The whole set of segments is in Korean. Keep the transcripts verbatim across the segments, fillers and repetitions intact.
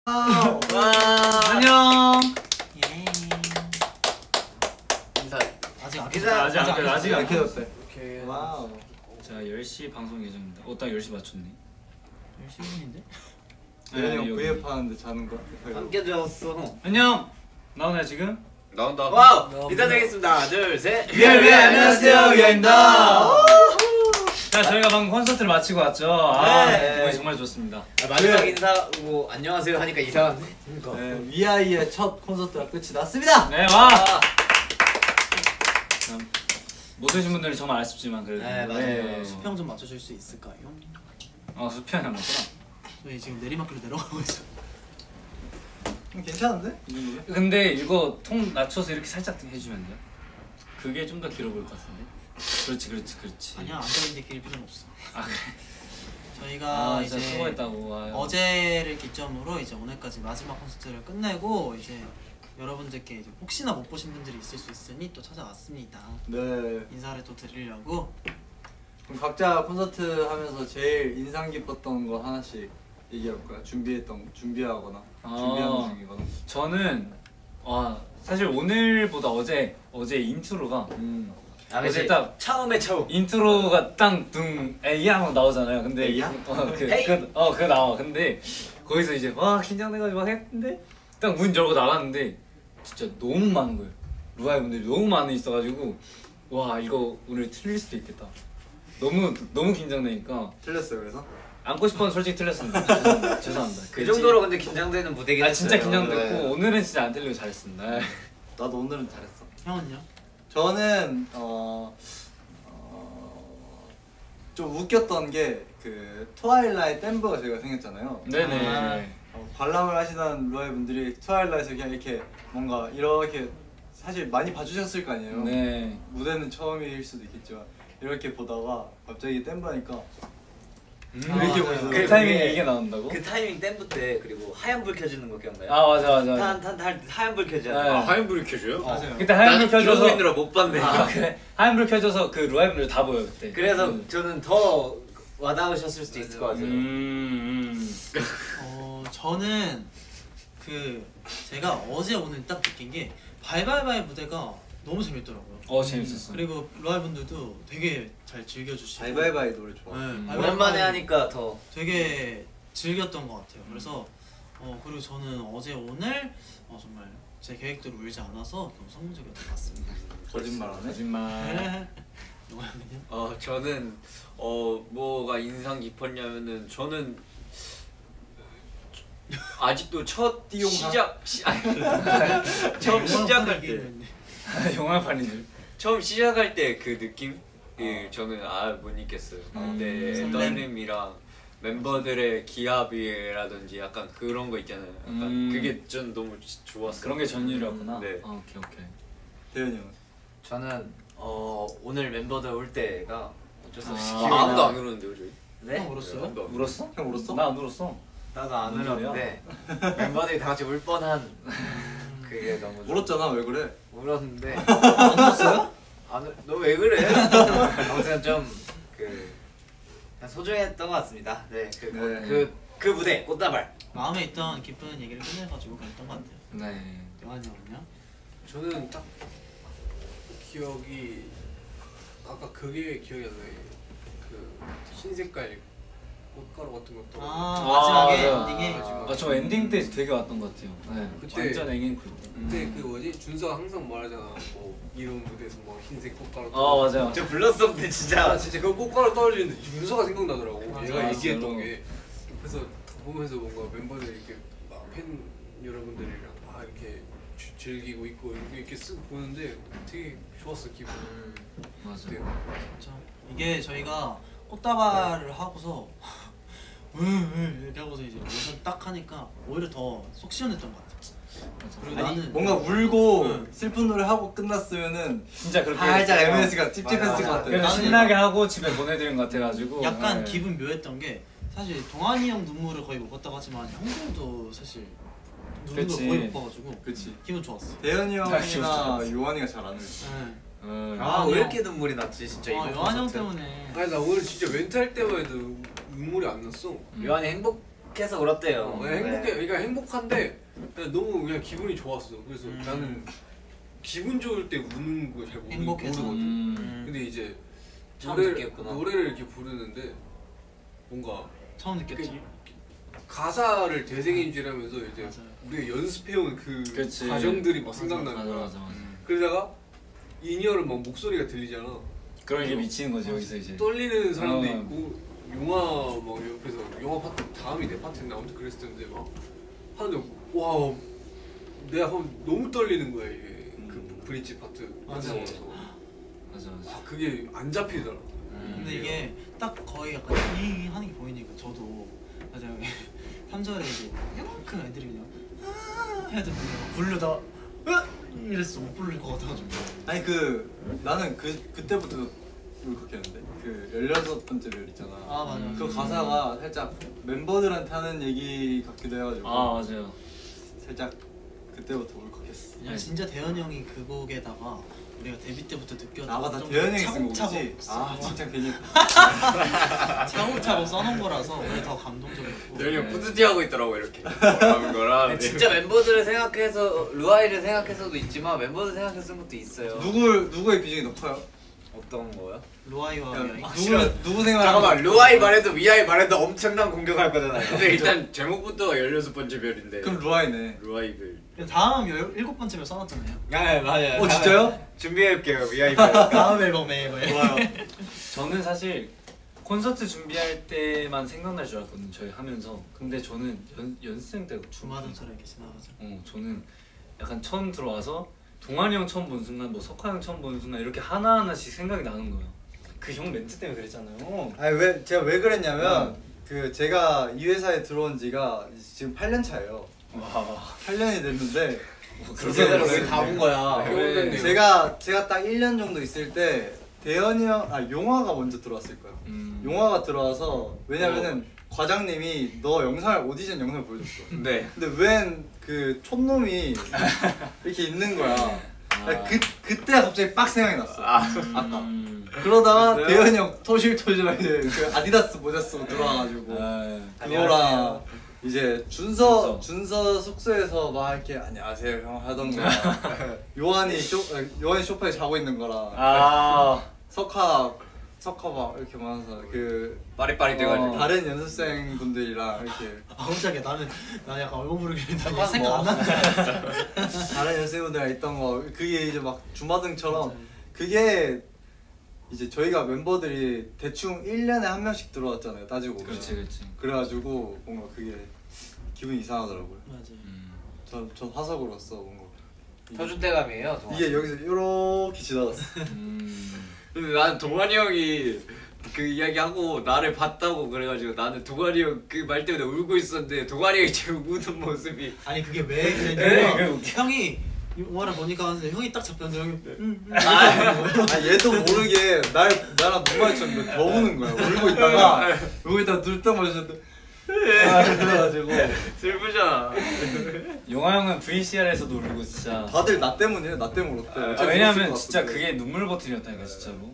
와, 안녕. 예. 인사. 아직 안 인사 아직 안 켜졌어. 아직 안 켜졌어요. 오케이. 와우. 자, 열 시 방송 예정입니다. 어, 딱 열 시 맞췄네. 열심히 했는데? 대현이 형 브이앱 하는데 자는 거야? 함께 되었어. 안녕. 나오나요 지금? 나온다. 와우. 인사드리겠습니다. 하나, 둘, 셋. 위에 위에 안녕하세요 위아입니다. 자, 저희가 방금 콘서트를 마치고 왔죠. 아, 네. 기분이 정말 좋습니다. 아, 마지막 인사 뭐 안녕하세요 하니까 이상한데. 그러니까. 네, 위아이의 첫 콘서트가 끝이 났습니다. 네, 와. 아, 참, 못 오신 분들은 정말 아쉽지만 그래도. 네, 맞아요. 수평 좀 맞춰줄 수 있을까요? 어, 수평이 안 맞구나. 저희 지금 내리막길로 내려가고 있어요. 음, 괜찮은데? 이 정도면? 근데 이거 통 낮춰서 이렇게 살짝 해주면 돼요? 그게 좀 더 길어 보일 것 같은데? 그렇지, 그렇지, 그렇지. 아니야, 앉아있는데 길 필요는 없어. 아, 그래? 저희가 아, 이제 진짜 수고했다고. 아유. 어제를 기점으로 이제 오늘까지 마지막 콘서트를 끝내고 이제 여러분들께 이제 혹시나 못 보신 분들이 있을 수 있으니 또 찾아왔습니다. 네. 인사를 또 드리려고. 그럼 각자 콘서트 하면서 제일 인상 깊었던 거 하나씩 얘기해볼까요? 준비했던 준비하거나 아. 준비하는 중이거나. 저는 와 사실 오늘보다 어제 어제 인트로가 음. 아, 어제 그치. 딱 처음에 처음. 인트로가 땅둥 에이야 하고 나오잖아요. 근데 에이야? 어그 헤이. 그, 어, 그거 나와. 근데 거기서 이제 와 긴장돼가지고 막 했는데 딱 문 열고 나갔는데 진짜 너무 많은 거예요. 루아이 분들이 너무 많이 있어가지고 와 이거 오늘 틀릴 수도 있겠다. 너무 너무 긴장되니까 틀렸어요 그래서? 안고 싶어서 솔직히 틀렸습니다. 죄송합니다. 죄송합니다. 그 정도로 근데 긴장되는 무대긴 아 진짜 했어요. 긴장됐고 네. 오늘은 진짜 안 틀리고 잘했습니다. 나도 오늘은 잘했어. 형은요? 저는 어, 어, 좀 웃겼던 게 그 트와일라이트 댐버가 저희가 생겼잖아요. 네네. 아. 어, 관람을 하시던 루아이 분들이 트와일라이트에서 그냥 이렇게 뭔가 이렇게 사실 많이 봐주셨을 거 아니에요. 네. 무대는 처음일 수도 있겠지만 이렇게 보다가 갑자기 댐버니까 음, 이렇게 아, 보시더라고요. 그 타이밍에 이게 나온다고? 그 타이밍 댐프 때 그리고 하얀 불 켜지는 거 기억나요? 아 맞아 맞아. 맞아. 탄탄 하얀 불 켜지잖아. 네. 아, 하얀 불이 켜져요? 맞아요. 그때 하얀 불 켜져서 이러고 있느라 못 봤네. 아 그래 하얀 불 켜져서 그 루아이 분들 다 보여 그때. 그래서 음. 저는 더 와닿으셨을 수도 있을 것 같아요. 음, 음. 어 저는 그 제가 어제 오늘 딱 느낀 게 바이바이바이 무대가 너무 재밌더라고요. 어 재밌었어. 그리고 루아이 분들도 되게 잘 즐겨주시고. 바이바이바이 노래 좋아. 네, 음. 바이바이바이 오랜만에 하니까 더. 되게 즐겼던 것 같아요. 그래서 어 그리고 저는 어제 오늘 어 정말 제 계획대로 울지 않아서 너무 성공적이었던 것 같습니다. 거짓말하네. 거짓말. 누가요? 어 저는 어 뭐가 인상 깊었냐면은 저는 아직도 첫 시작 시, 아니, 처음 시작할 때 영화판인 줄. 처음 시작할 때 그 느낌 그 저는 아 못 잊겠어요. 그때 설렘. 떨림이랑 멤버들의 기합이라든지 약간 그런 거 있잖아요. 약간 음. 그게 전 너무 좋았어요. 그런 게 전율이었구나. 네. 아, 오케이 오케이. 대현이 형. 저는 어 오늘 멤버들 올 때가 어쩔 수 없이 아, 기억이 아, 아무도 나. 안 울었는데요 저희? 네? 형 울었어요? 아무도 안 울었어요. 울었어? 형 울었어? 나 안 울었어. 나도 안 뭔 소리야? 울었는데 멤버들이 다 같이 울 뻔한 그게 너무 좋- 울었잖아 왜 그래? 울었는데 안 울었어요? 너 왜 그래? 아무튼 좀그 소중했던 것 같습니다. 네, 그 네. 그, 그 무대 꽃다발. 마음에 있던 기쁜 얘기를 꺼내가지고 그랬던 것 같아요. 네. 영환이 형은요? 저는 딱 기억이 아까 그게 기억이 안 나요. 그 흰색깔 꽃가루 같은 것도 아, 아, 마지막에 맞아. 엔딩에 아 저 엔딩 때 되게 왔던 것 같아요. 네. 그때- 완전 앵앵쿨. 근데 그 뭐지 준서가 항상 말하잖아. 뭐 이런 무대에서 뭐 흰색 꽃가루. 아 맞아요. 저 불렀었는데 진짜. 아 진짜 그 꽃가루 떨어지는데 준서가 생각나더라고. 맞아, 얘가 맞아. 얘기했던 게. 그래서 보면서 뭔가 멤버들 이렇게 막 팬 여러분들이랑 막 이렇게 주- 즐기고 있고 이렇게 쓱 보는데 되게 좋았어 기분. 맞아. 네. 진짜 이게 저희가 꽃다발을 하고서 으으 이렇게 하고서 이제 모션 딱 하니까 오히려 더 속 시원했던 것 같아. 그리고 아니 나는 뭔가 울고 응. 슬픈 노래 하고 끝났으면은 진짜 그렇게 살짝 했어요. 엠에스가 찝찝했을 맞아, 것 맞아. 같아. 그래서 나는- 신나게 하고 집에 보내드린 것 같아가지고 약간 네. 기분 묘했던 게 사실 동환이 형 눈물을 거의 못 봤다고 하지만 형들도 사실 눈물을 그치. 거의 못 봐가지고 그치. 기분 좋았어. 대현이 아, 기분 형이나 좋았어. 요한이가 잘 안 울지. 네. 음. 아 왜 이렇게 눈물이 났지 진짜 이거. 아, 요한 형 콘서트. 때문에 아니 나 오늘 진짜 멘트 할 때만 해도 눈물이 안 났어. 음. 요한이 행복 행복해서 울었대요. 어, 그냥 행복해. 그러니까 행복한데 그냥 너무 그냥 기분이 좋았어. 그래서 음. 나는 기분 좋을 때 우는 거 잘 모르, 행복해서. 모르거든. 음. 근데 이제 처음 노래를, 느꼈구나. 노래를 이렇게 부르는데 뭔가 처음 느꼈지. 가사를 되새김질하면서 이제 맞아요. 우리가 연습해온 그 그치. 과정들이 막 맞아, 생각나는 맞아 거야. 맞아 맞아. 그러다가 인이어는 막 목소리가 들리잖아. 그런 게 미치는 거지 여기서 이제. 떨리는 사람도 어. 있고 용화 막 옆에서 영화 파트 다음이 내 파트인데 아무튼 그랬을 텐데 막 하는데 와 내가 너무 떨리는 거야 이게 그 브릿지 파트 맞아. 나와서 맞아 맞아. 아 그게 안 잡히더라. 음. 근데 이게 딱 거의 약간 이 하는 게 보이니까 저도 맞아요. 삼 절에 이제 이만큼 애들이 그냥 아 해야 되는데 부르려다가 으 이랬어. 못 부를 것 같아가지고. 아니 그 나는 그 그때부터 울컥했는데 그 열여섯 번째 별 있잖아. 아 맞아. 음. 그 가사가 살짝 멤버들한테 하는 얘기 같기도 해가지고 아 맞아요. 살짝 그때부터 울컥했어. 그냥 진짜 대현이 형이 그 곡에다가 우리가 데뷔 때부터 느꼈던 아 맞다 정도로 대현이 형이 쓴 차곡차곡 곡이지. 아 써- 진짜 괜히 차곡차곡 써놓은 거라서 오히려 더 감동적이었고. 대현이 형 뿌듯해하고 있더라고 이렇게 뭐라는 거라. 진짜 멤버들을 생각해서 루아이를 생각해서도 있지만 멤버들 생각해서 쓴 것도 있어요. 누구 누구의 비중이 더 커요? 어떤 거요? 로아이와 야, 미아이. 누구 누구 생각? 잠깐만 루아이 말해도 미아이 말해도 엄청난 공격할 거잖아요. 근데 일단 제목부터가 열여섯 번째 별인데. 그럼 루아이네. 루아이 별. 다음 열, 일곱 번째면 써놨잖아요. 네 맞아요. 어 진짜요? 준비해볼게요 미아이 말. 다음 앨범에 뭐 좋아요. 저는 사실 콘서트 준비할 때만 생각날 줄 알았거든요. 저희 하면서. 근데 저는 연 연습생 때 주마등처럼 이렇게 지나가죠. 어 저는 약간 처음 들어와서 동환이 형 처음 본 순간, 뭐 석화 형 처음 본 순간 이렇게 하나 하나씩 생각이 나는 거예요. 그 형 멘트 때문에 그랬잖아요. 아니 왜 제가 왜 그랬냐면 그 제가 이 회사에 들어온 지가 지금 팔 년 차예요. 와. 팔 년이 됐는데 그렇게 여기 다 본 거야. 네. 제가 제가 딱 일 년 정도 있을 때 대현이 형, 아 용화가 먼저 들어왔을 거예요. 음. 용화가 들어와서 왜냐면은 과장님이 너 영상을 오디션 영상을 보여줬어. 네. 근데 웬 그 촌놈이 이렇게 있는 거야. 아. 그 그때가 갑자기 빡 생각이 났어. 아. 아까. 음. 그러다가 그래요? 대현이 형 토실토실하게 그 아디다스 모자 쓰고 들어와가지고 아. 그거랑 이제 준서 준서. 준서 숙소에서 막 이렇게 안녕하세요 형 하던 거랑 요한이 쇼 요한이 소파에 자고 있는 거랑 아. 석화 석화 막 이렇게 많아서 그 빠릿빠릿 돼가지고. 어. 다른 연습생 분들이랑 이렇게 아 깜짝이야. 나는 나 약간 얼굴 부르기는 잠깐 생각 뭐. 안 나는 줄 알았어. 다른 연습생분들이랑 있던 거 그게 이제 막 주마등처럼 그게 이제 저희가 멤버들이 대충 일 년에 한 명씩 들어왔잖아요 따지고 보면. 그렇지 그렇지. 그래가지고 뭔가 그게 기분이 이상하더라고요. 맞아요. 음. 전, 전 화석으로서 뭔가 터줏대감이에요. 동안. 이게 여기서 이렇게 지나갔어. 음. 근데 나는 동환이 형이 그 이야기하고 나를 봤다고 그래가지고 나는 동환이 형 그 말 때문에 울고 있었는데 동환이 형이 지금 우는 모습이 아니 그게 왜 네, 그랬냐면 그게 웃겨. 형이 영화를 보니까 하는데 형이 딱 잡혔는데 형이 응, 응. 아 얘도 모르게 날 나랑 눈 마주쳤는데 더 우는 거야. 울고 있다가 여기다 눈딱 마주쳤는데 아 그래가지고 슬프잖아. 용화 형은 브이씨알에서도 울고 진짜. 다들 나 때문이에요. 나 때문에 울었대. 아, 어차피 왜냐면 울었을 진짜 것 같은데. 그게 눈물 버튼이었다니까 진짜로.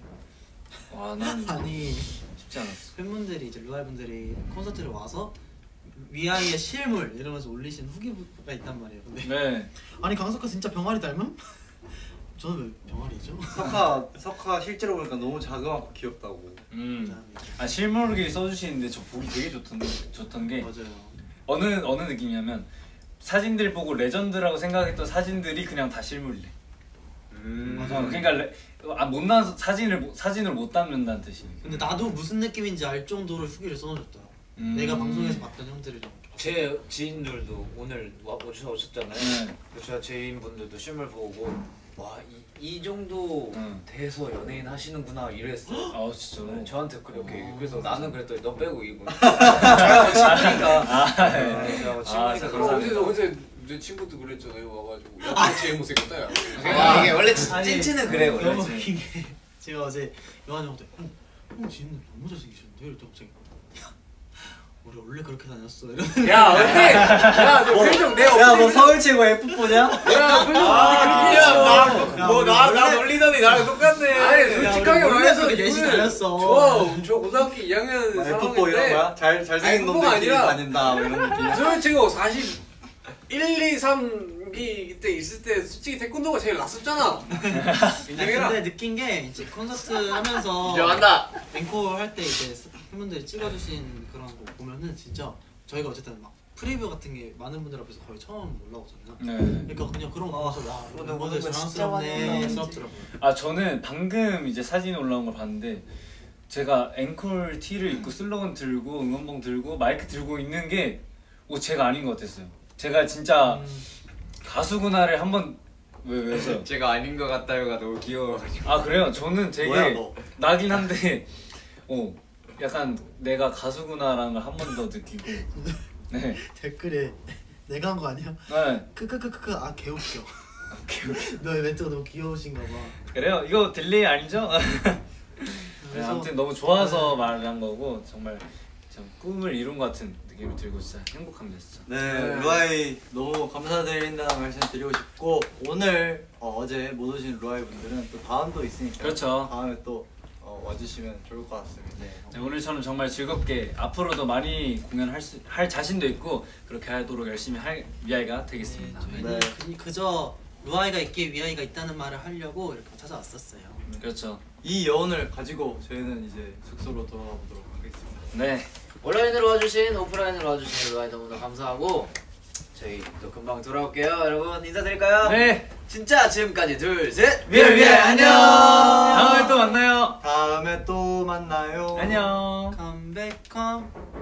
와 나는 아니 쉽지 않았어. 팬분들이 이제 루아이 분들이 콘서트를 와서 위아이의 실물 이러면서 올리신 후기가 있단 말이에요. 근데 네. 아니 강석화 진짜 병아리 닮음? 저는 왜 병아리죠? 석화 석화 실제로 보니까 너무 자그맣고 귀엽다고. 음. 아 실물을 써주시는데 저 보기 되게 좋던 좋던 게 맞아요. 어느 어느 느낌이냐면 사진들 보고 레전드라고 생각했던 사진들이 그냥 다 실물이래. 음. 맞아. 그러니까 레, 아, 못난 사진을 못- 사진을 못 담는다는 뜻이. 근데 나도 무슨 느낌인지 알 정도로 후기를 써놓으셨더라. 음. 내가 방송에서 봤던 형들이랑. 제 지인들도 오늘 와 오셔 오셨잖아요. 네. 그래서 제가 지인분들도 실물 보고 와 이 이 정도 응. 돼서 연예인 하시는구나 이랬어요. 아 진짜로. 네, 저한테 그렇게 어. 그래서 나는 그랬더니 너 빼고 이거 제가 친구니까 아, 네, 제가 아, 친구니까 그럼 어, 그런 어제 어제 내 친구도 그랬잖아요 와가지고 야 제일 못생겼다 야. 아, 이게 원래 찐- 아니, 찐친은 그래 원래. 너무 웃긴 게 제가 어제 요한 형한테 형, 형 지금 너무 잘생기셨는데? 이랬더니 갑자기 야 우리 원래 그렇게 다녔어 이런. 야 근데 야너 표정 내 야 너 서울 최고 에프포냐? 야 표정 야, 뭐나나 원래- 놀리더니 나랑 똑같네. 아니 솔직하게 야, 우리 원래 말해서 그렇게 열심히 우리는 다녔어. 저, 저 고등학교 이 학년 에프포 이런 삼학년인데 거야? 잘 잘생긴 에프포가 놈들끼리 아니라 다닌다 뭐 이런 느낌이야. 저 친구 사십일, 이, 삼기 때 있을 때 솔직히 태권도가 제일 낫었잖아. 인정해라. 근데 느낀 게 이제 콘서트 하면서 인정한다. 앵콜 할 때 이제 팬분들이 찍어주신 그런 거 보면은 진짜 저희가 어쨌든 막 프리뷰 같은 게 많은 분들 앞에서 거의 처음 올라오잖아요. 네. 그러니까 그냥 그런 거 보면서 와 오늘 멤버들 오늘 진짜 많이 자랑스럽네 올라오네. 스럽더라고요. 아 저는 방금 이제 사진 올라온 걸 봤는데 제가 앵콜 티를 입고 슬로건 들고 응원봉 들고 마이크 들고 있는 게 오 제가 아닌 것 같았어요. 제가 진짜 음. 가수구나를 한번 왜 왜서 제가 아닌 것 같다요가 너무 귀여워가지고. 아 그래요? 저는 되게 뭐야, 너? 나긴 한데 어 약간 내가 가수구나라는 걸 한 번 더 느끼고 네. 댓글에 내가 한 거 아니야? 네. 크크크크크 아 개웃겨. 너의 멘트가 너무 귀여우신가 봐. 그래요? 이거 딜레이 아니죠? 네, 그래서- 아무튼 너무 좋아서 말한 거고 정말 참 꿈을 이룬 것 같은 느낌이 들고 진짜 행복합니다 진짜. 네, 루아이 너무 감사드린다는 말씀 드리고 싶고 오늘 어, 어제 못 오신 루아이 분들은 또 다음도 있으니까 그렇죠. 다음에 또 어, 와주시면 좋을 것 같습니다. 네, 오늘처럼 정말 즐겁게 앞으로도 많이 공연할 수, 할 자신도 있고 그렇게 하도록 열심히 할 위아이가 되겠습니다. 저희는 네. 그, 그저 루아이가 있기에 위아이가 있다는 말을 하려고 이렇게 찾아왔었어요. 그렇죠. 이 여운을 가지고 저희는 이제 숙소로 돌아가 보도록 하겠습니다. 네. 온라인으로 와주신 오프라인으로 와주신 루아이 너무나 감사하고 저희 또 금방 돌아올게요. 여러분 인사드릴까요? 네. 진짜 지금까지 둘셋 위아이 위아이 안녕. 안녕. 다음에 또 만나요. 다음에 또 만나요. 안녕. 컴백 컴